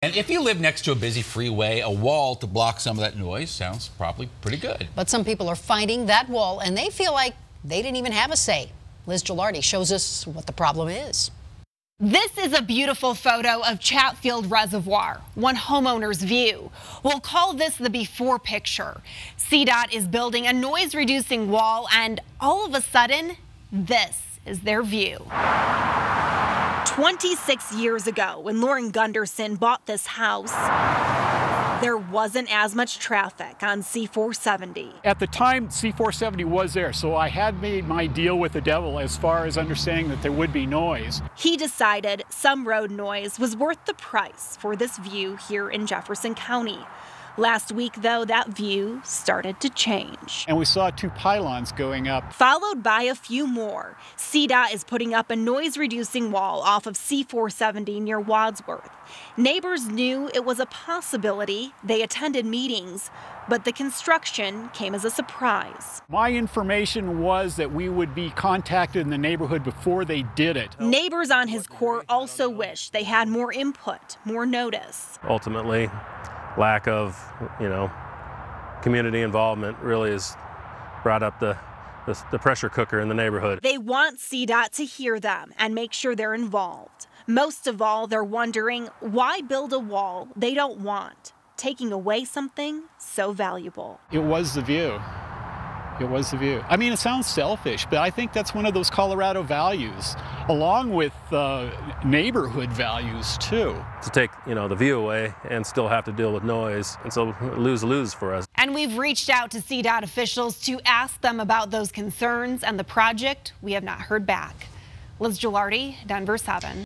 And if you live next to a busy freeway, a wall to block some of that noise sounds probably pretty good. But some people are fighting that wall, and they feel like they didn't even have a say. Liz Gilardi shows us what the problem is. This is a beautiful photo of Chatfield Reservoir, one homeowner's view. We'll call this the before picture. CDOT is building a noise-reducing wall, and all of a sudden, this is their view. 26 years ago, when Loren Gunderson bought this house, there wasn't as much traffic on C-470. At the time, C-470 was there, so I had made my deal with the devil as far as understanding that there would be noise. He decided some road noise was worth the price for this view here in Jefferson County. Last week, though, that view started to change. And we saw 2 pylons going up. Followed by a few more. CDOT is putting up a noise-reducing wall off of C-470 near Wadsworth. Neighbors knew it was a possibility. They attended meetings, but the construction came as a surprise. My information was that we would be contacted in the neighborhood before they did it. Neighbors on his court also wish they had more input, more notice. Ultimately, lack of, community involvement really has brought up the pressure cooker in the neighborhood. They want CDOT to hear them and make sure they're involved. Most of all, they're wondering why build a wall they don't want, taking away something so valuable. It was the view. It was the view. I mean, it sounds selfish, but I think that's one of those Colorado values, along with neighborhood values, too. To take, the view away and still have to deal with noise, and so lose-lose for us. And we've reached out to CDOT officials to ask them about those concerns and the project. We have not heard back. Liz Gilardi, Denver 7.